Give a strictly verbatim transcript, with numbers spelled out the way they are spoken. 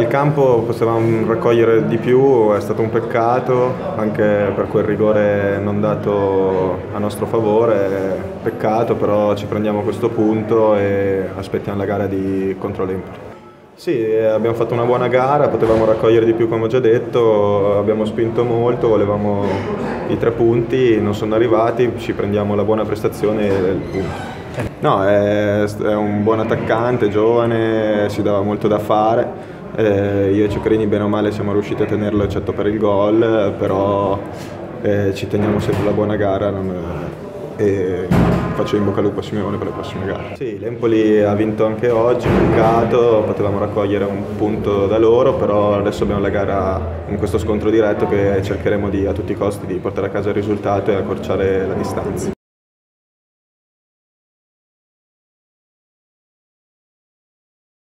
campo potevamo raccogliere di più, è stato un peccato anche per quel rigore non dato a nostro favore, peccato, però ci prendiamo questo punto e aspettiamo la gara di contro l'Empoli. Sì, abbiamo fatto una buona gara, potevamo raccogliere di più come ho già detto, abbiamo spinto molto, volevamo i tre punti, non sono arrivati, ci prendiamo la buona prestazione e il punto. No, è, è un buon attaccante, giovane, si dava molto da fare. Eh, io e Cioccherini bene o male siamo riusciti a tenerlo eccetto per il gol, però eh, ci teniamo sempre la buona gara non, e faccio in bocca al lupo a Simeone per le prossime gare. Sì, l'Empoli ha vinto anche oggi, peccato, potevamo raccogliere un punto da loro, però adesso abbiamo la gara in questo scontro diretto che cercheremo di, a tutti i costi di portare a casa il risultato e accorciare la distanza.